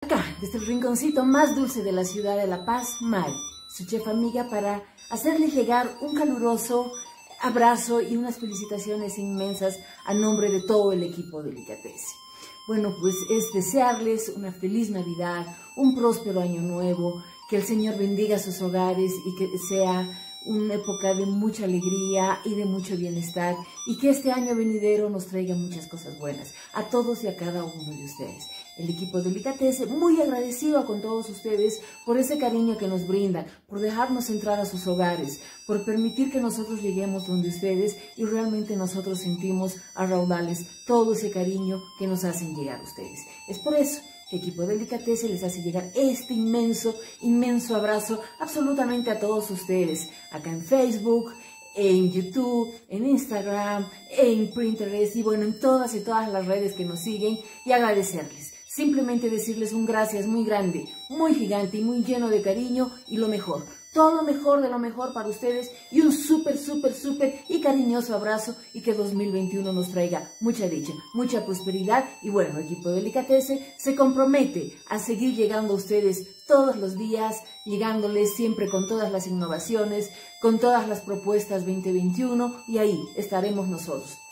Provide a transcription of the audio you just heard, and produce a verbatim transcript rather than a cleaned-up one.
Acá, desde el rinconcito más dulce de la ciudad de La Paz, Mari, su chef amiga, para hacerles llegar un caluroso abrazo y unas felicitaciones inmensas a nombre de todo el equipo Delicatese. Bueno, pues es desearles una feliz Navidad, un próspero año nuevo, que el Señor bendiga sus hogares y que sea una época de mucha alegría y de mucho bienestar, y que este año venidero nos traiga muchas cosas buenas a todos y a cada uno de ustedes. El equipo Delicatese muy agradecido con todos ustedes por ese cariño que nos brindan, por dejarnos entrar a sus hogares, por permitir que nosotros lleguemos donde ustedes y realmente nosotros sentimos a raudales todo ese cariño que nos hacen llegar ustedes. Es por eso el equipo Delicatese les hace llegar este inmenso, inmenso abrazo absolutamente a todos ustedes, acá en Facebook, en YouTube, en Instagram, en Pinterest y bueno, en todas y todas las redes que nos siguen, y agradecerles. Simplemente decirles un gracias muy grande, muy gigante y muy lleno de cariño, y lo mejor, todo lo mejor de lo mejor para ustedes, y un súper, súper, súper y cariñoso abrazo, y que dos mil veintiuno nos traiga mucha dicha, mucha prosperidad. Y bueno, el equipo Delicatese se compromete a seguir llegando a ustedes todos los días, llegándoles siempre con todas las innovaciones, con todas las propuestas veinte veintiuno, y ahí estaremos nosotros.